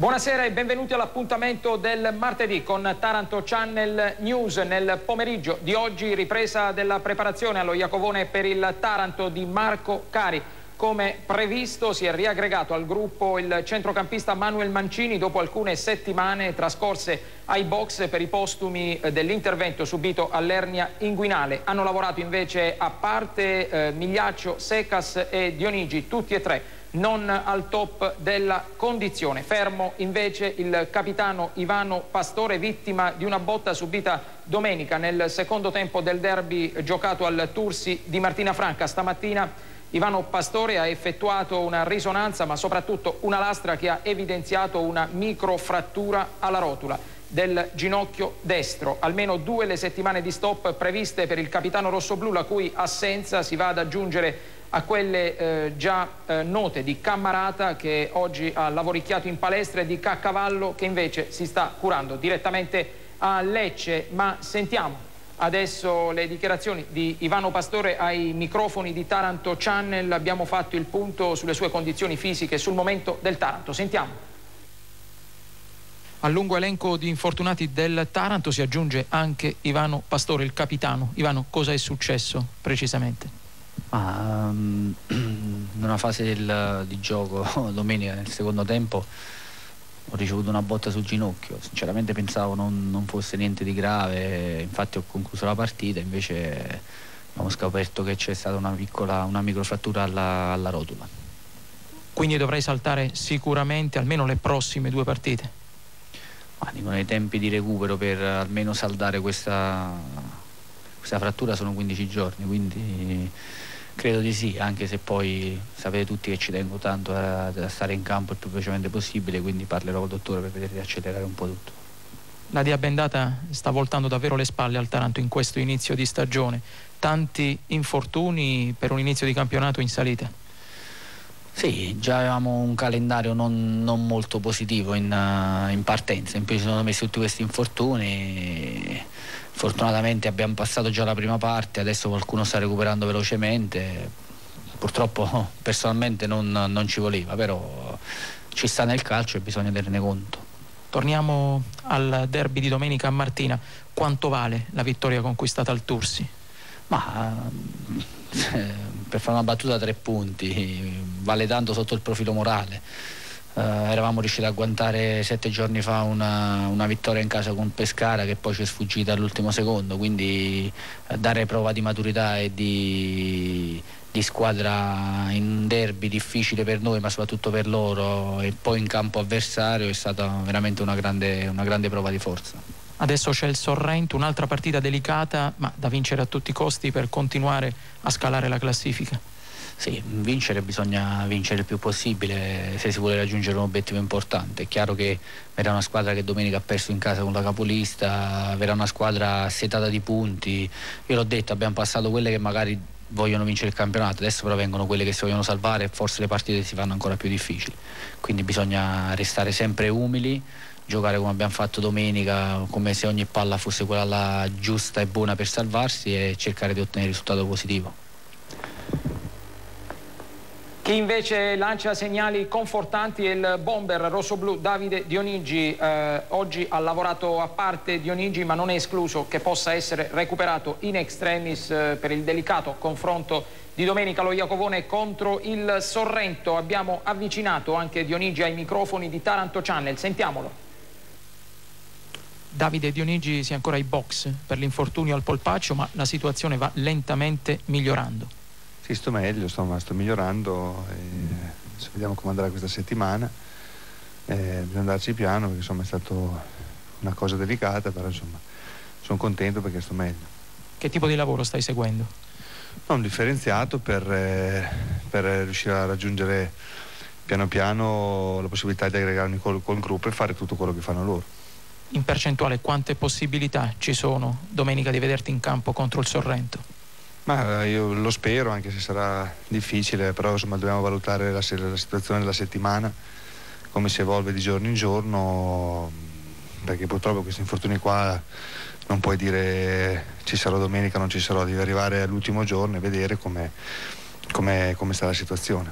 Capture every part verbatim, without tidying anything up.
Buonasera e benvenuti all'appuntamento del martedì con Taranto Channel News. Nel pomeriggio di oggi ripresa della preparazione allo Iacovone per il Taranto di Marco Cari. Come previsto si è riaggregato al gruppo il centrocampista Manuel Mancini dopo alcune settimane trascorse ai box per i postumi dell'intervento subito all'ernia inguinale. Hanno lavorato invece a parte eh, Migliaccio, Secas e Dionigi, tutti e tre non al top della condizione. Fermo invece il capitano Ivano Pastore, vittima di una botta subita domenica nel secondo tempo del derby giocato al Tursi di Martina Franca. Stamattina Ivano Pastore ha effettuato una risonanza ma soprattutto una lastra che ha evidenziato una microfrattura alla rotula del ginocchio destro. Almeno due le settimane di stop previste per il capitano rossoblù, la cui assenza si va ad aggiungere a quelle eh, già eh, note di Cammarata, che oggi ha lavoricchiato in palestra, e di Caccavallo, che invece si sta curando direttamente a Lecce. Ma sentiamo adesso le dichiarazioni di Ivano Pastore ai microfoni di Taranto Channel. Abbiamo fatto il punto sulle sue condizioni fisiche sul momento del Taranto. Sentiamo. Al lungo elenco di infortunati del Taranto si aggiunge anche Ivano Pastore, il capitano. Ivano, cosa è successo precisamente? Ah, um, in una fase del, di gioco domenica nel secondo tempo ho ricevuto una botta sul ginocchio. Sinceramente pensavo non, non fosse niente di grave, infatti ho concluso la partita, invece abbiamo scoperto che c'è stata una piccola una microfrattura alla, alla rotula. Quindi dovrei saltare sicuramente almeno le prossime due partite? Ma dicono i tempi di recupero per almeno saldare questa, questa frattura sono quindici giorni, quindi credo di sì, anche se poi sapete tutti che ci tengo tanto a, a stare in campo il più velocemente possibile, quindi parlerò col dottore per vedere di accelerare un po' tutto. La diabendata sta voltando davvero le spalle al Taranto in questo inizio di stagione. Tanti infortuni per un inizio di campionato in salita. Sì, già avevamo un calendario non, non molto positivo in, uh, in partenza, in più ci sono messi tutti questi infortuni. Fortunatamente abbiamo passato già la prima parte, adesso qualcuno sta recuperando velocemente. Purtroppo personalmente non, non ci voleva, però ci sta nel calcio e bisogna tenerne conto. Torniamo al derby di domenica a Martina. Quanto vale la vittoria conquistata al Tursi? Ma eh, per fare una battuta, tre punti, vale tanto sotto il profilo morale. Uh, eravamo riusciti a agguantare sette giorni fa una, una vittoria in casa con Pescara che poi ci è sfuggita all'ultimo secondo, quindi uh, dare prova di maturità e di, di squadra in un derby difficile per noi ma soprattutto per loro e poi in campo avversario è stata veramente una grande, una grande prova di forza. Adesso c'è il Sorrento, un'altra partita delicata ma da vincere a tutti i costi per continuare a scalare la classifica. Sì, vincere bisogna vincere il più possibile se si vuole raggiungere un obiettivo importante. È chiaro che verrà una squadra che domenica ha perso in casa con la capolista, verrà una squadra assetata di punti. Io l'ho detto, abbiamo passato quelle che magari vogliono vincere il campionato, adesso però vengono quelle che si vogliono salvare e forse le partite si fanno ancora più difficili. Quindi bisogna restare sempre umili, giocare come abbiamo fatto domenica, come se ogni palla fosse quella là giusta e buona per salvarsi e cercare di ottenere il risultato positivo. Chi invece lancia segnali confortanti è il bomber rossoblù Davide Dionigi. Eh, oggi ha lavorato a parte Dionigi, ma non è escluso che possa essere recuperato in extremis eh, per il delicato confronto di domenica allo Iacovone contro il Sorrento. Abbiamo avvicinato anche Dionigi ai microfoni di Taranto Channel. Sentiamolo. Davide Dionigi si è ancora ai box per l'infortunio al polpaccio, ma la situazione va lentamente migliorando. Sì, sto meglio, sto, sto migliorando, e se vediamo come andrà questa settimana, eh, bisogna andarci piano perché insomma è stata una cosa delicata, però insomma sono contento perché sto meglio. Che tipo di lavoro stai seguendo? No, un differenziato per, eh, per riuscire a raggiungere piano piano la possibilità di aggregarmi col, col gruppo e fare tutto quello che fanno loro. In percentuale quante possibilità ci sono domenica di vederti in campo contro il Sorrento? Ma io lo spero, anche se sarà difficile, però insomma dobbiamo valutare la, la situazione della settimana, come si evolve di giorno in giorno, perché purtroppo questi infortuni qua non puoi dire ci sarò domenica, non ci sarò, devi arrivare all'ultimo giorno e vedere come, come, come sta la situazione.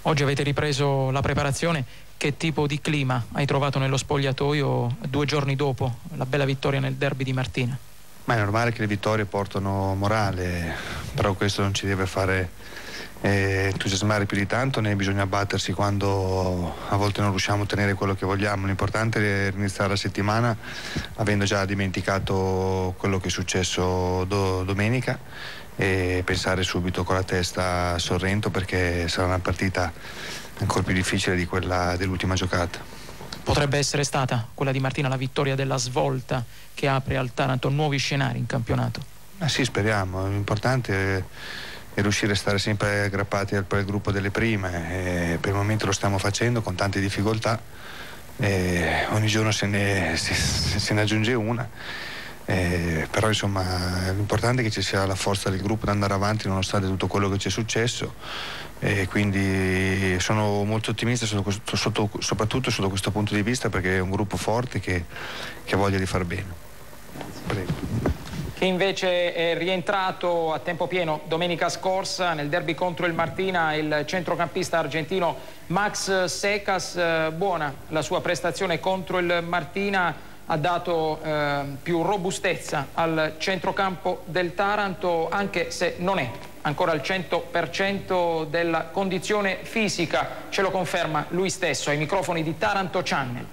Oggi avete ripreso la preparazione, che tipo di clima hai trovato nello spogliatoio due giorni dopo la bella vittoria nel derby di Martina? Ma è normale che le vittorie portano morale, però questo non ci deve fare eh, entusiasmare più di tanto, né bisogna battersi quando a volte non riusciamo a ottenere quello che vogliamo. L'importante è iniziare la settimana avendo già dimenticato quello che è successo do, domenica e pensare subito con la testa a Sorrento, perché sarà una partita ancora più difficile di quella dell'ultima giocata. Potrebbe essere stata quella di Martina la vittoria della svolta che apre al Taranto nuovi scenari in campionato? Ah, sì, speriamo. L'importante è, è riuscire a stare sempre aggrappati al, al gruppo delle prime, e per il momento lo stiamo facendo con tante difficoltà, e ogni giorno se ne, se, se ne aggiunge una. Eh, però insomma l'importante è che ci sia la forza del gruppo da andare avanti nonostante tutto quello che ci è successo, e quindi sono molto ottimista sotto, sotto, soprattutto sotto questo punto di vista, perché è un gruppo forte che, che ha voglia di far bene. Prego. Che invece è rientrato a tempo pieno domenica scorsa nel derby contro il Martina il centrocampista argentino Max Secas. Buona la sua prestazione contro il Martina, ha dato eh, più robustezza al centrocampo del Taranto, anche se non è ancora al cento per cento della condizione fisica. Ce lo conferma lui stesso ai microfoni di Taranto Channel.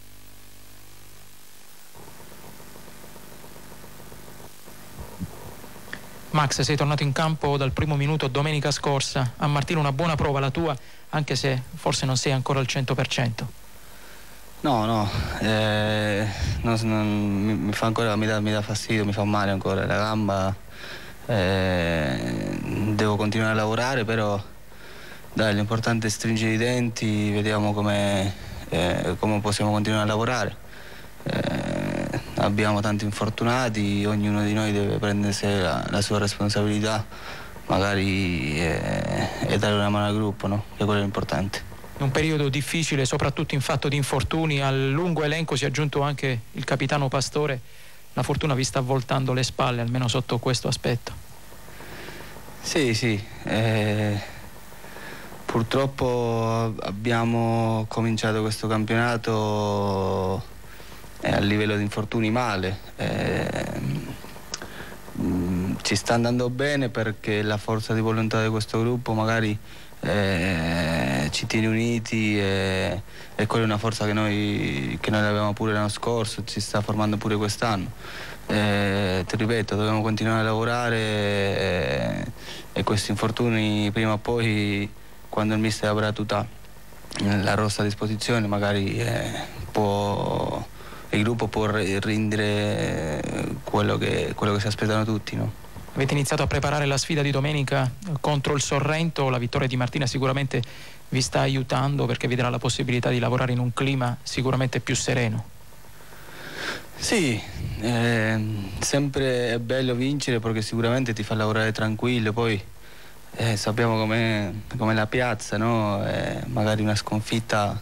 Max, sei tornato in campo dal primo minuto domenica scorsa. A Martino una buona prova la tua, anche se forse non sei ancora al cento per cento. No, no, eh, non, non, mi, mi fa ancora, mi dà, mi dà fastidio, mi fa male ancora la gamba, eh, devo continuare a lavorare, però dai, l'importante è stringere i denti, vediamo come eh, come possiamo continuare a lavorare. Eh, abbiamo tanti infortunati, ognuno di noi deve prendersi la, la sua responsabilità, magari eh, e dare una mano al gruppo, no? Che quello è importante. Un periodo difficile, soprattutto in fatto di infortuni. Al lungo elenco si è aggiunto anche il capitano Pastore. La fortuna vi sta avvoltando le spalle, almeno sotto questo aspetto. Sì, sì. Eh, purtroppo abbiamo cominciato questo campionato eh, a livello di infortuni male. Eh, ci sta andando bene perché la forza di volontà di questo gruppo magari Eh, ci tiene uniti, e, e quella è una forza che noi, che noi avevamo pure l'anno scorso, ci sta formando pure quest'anno. Eh, ti ripeto, dobbiamo continuare a lavorare e, e questi infortuni prima o poi, quando il mister avrà tutta la rossa a disposizione, magari eh, può, il gruppo può rendere quello che, quello che si aspettano tutti, no? Avete iniziato a preparare la sfida di domenica contro il Sorrento. La vittoria di Martina sicuramente vi sta aiutando, perché vi darà la possibilità di lavorare in un clima sicuramente più sereno. Sì, eh, sempre è bello vincere perché sicuramente ti fa lavorare tranquillo. Poi eh, sappiamo com'è, com'è la piazza, no? Eh, magari una sconfitta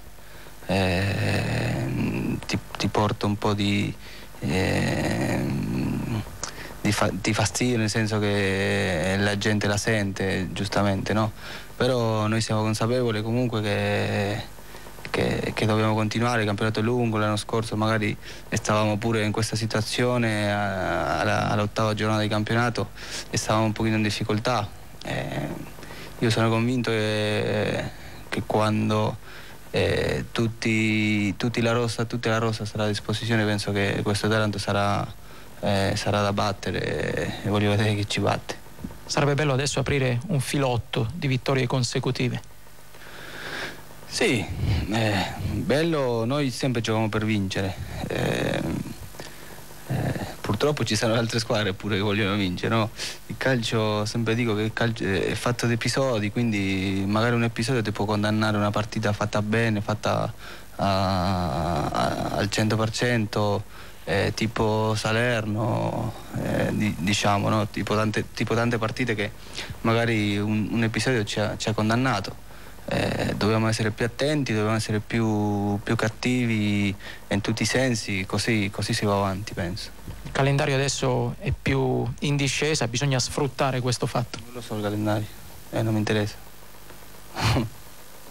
eh, ti, ti porta un po' di... Eh, Di, fa, di fastidio, nel senso che la gente la sente, giustamente, no? Però noi siamo consapevoli comunque che, che, che dobbiamo continuare. Il campionato è lungo, l'anno scorso magari stavamo pure in questa situazione all'ottava giornata di campionato e stavamo un pochino in difficoltà. Eh, io sono convinto che, che quando eh, tutti, tutti la rossa, tutta la rossa sarà a disposizione, penso che questo Taranto sarà Eh, sarà da battere e voglio vedere chi ci batte. Sarebbe bello adesso aprire un filotto di vittorie consecutive. Sì, eh, bello, noi sempre giochiamo per vincere. Eh, eh, purtroppo ci sono altre squadre pure che vogliono vincere, no? Il calcio, sempre dico che il calcio è fatto di episodi, quindi magari un episodio ti può condannare una partita fatta bene, fatta a, a, al cento per cento. Eh, tipo Salerno, eh, di, diciamo, no? tipo, tante, tipo tante partite che magari un, un episodio ci ha, ci ha condannato. Eh, dobbiamo essere più attenti, dobbiamo essere più, più cattivi in tutti i sensi, così, così si va avanti, penso. Il calendario adesso è più in discesa, bisogna sfruttare questo fatto. Non lo so il calendario, eh, non mi interessa.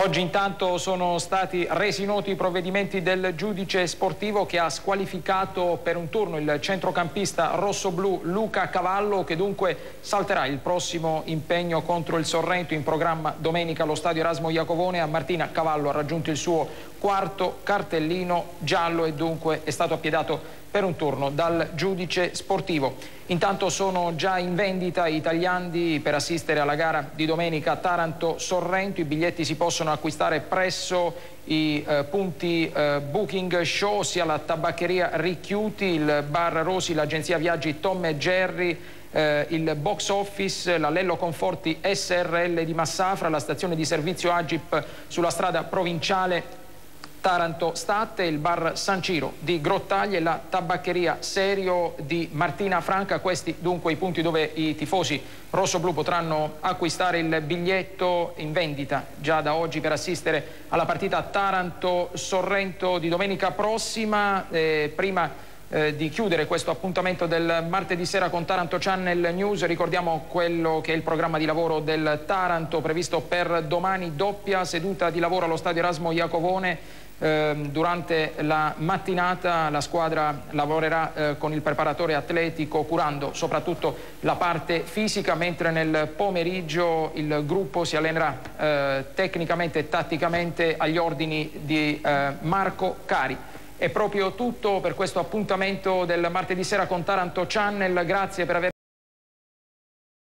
Oggi intanto sono stati resi noti i provvedimenti del giudice sportivo che ha squalificato per un turno il centrocampista rossoblu Luca Cavallo, che dunque salterà il prossimo impegno contro il Sorrento in programma domenica allo stadio Erasmo Iacovone. A Martina Cavallo ha raggiunto il suo quarto cartellino giallo e dunque è stato appiedato per un turno dal giudice sportivo. Intanto sono già in vendita i tagliandi per assistere alla gara di domenica Taranto-Sorrento. I biglietti si possono acquistare presso i eh, punti eh, Booking Show, sia la tabaccheria Ricchiuti, il bar Rosi, l'agenzia viaggi Tom e Jerry, eh, il box office, la Lello Conforti S R L di Massafra, la stazione di servizio Agip sulla strada provinciale Taranto State, il bar San Ciro di Grottaglie e la tabaccheria Serio di Martina Franca. Questi dunque i punti dove i tifosi rossoblu potranno acquistare il biglietto, in vendita già da oggi per assistere alla partita Taranto-Sorrento di domenica prossima. Eh, prima eh, di chiudere questo appuntamento del martedì sera con Taranto Channel News, ricordiamo quello che è il programma di lavoro del Taranto previsto per domani: doppia seduta di lavoro allo stadio Erasmo Iacovone. Eh, durante la mattinata la squadra lavorerà eh, con il preparatore atletico, curando soprattutto la parte fisica, mentre nel pomeriggio il gruppo si allenerà eh, tecnicamente e tatticamente agli ordini di eh, Marco Cari. È proprio tutto per questo appuntamento del martedì sera con Taranto Channel. Grazie per aver